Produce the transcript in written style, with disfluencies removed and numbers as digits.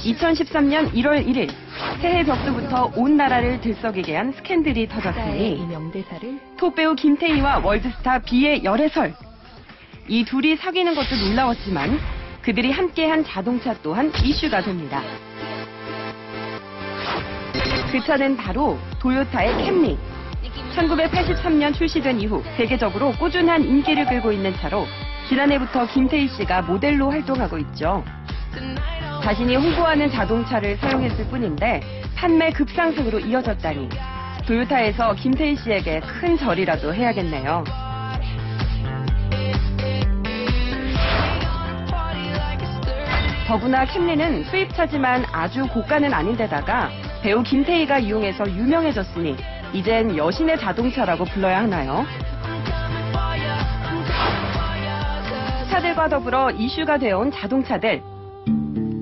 2013년 1월 1일 새해 벽두부터 온 나라를 들썩이게 한 스캔들이 터졌으니 톱배우 김태희와 월드스타 비의 열애설. 이 둘이 사귀는 것도 놀라웠지만 그들이 함께한 자동차 또한 이슈가 됩니다. 그 차는 바로 도요타의 캠리. 1983년 출시된 이후 세계적으로 꾸준한 인기를 끌고 있는 차로 지난해부터 김태희 씨가 모델로 활동하고 있죠. 자신이 홍보하는 자동차를 사용했을 뿐인데 판매 급상승으로 이어졌다니 도요타에서 김태희 씨에게 큰 절이라도 해야겠네요. 더구나 캠리는 수입차지만 아주 고가는 아닌데다가 배우 김태희가 이용해서 유명해졌으니 이젠 여신의 자동차라고 불러야 하나요? 차들과 더불어 이슈가 되어온 자동차들.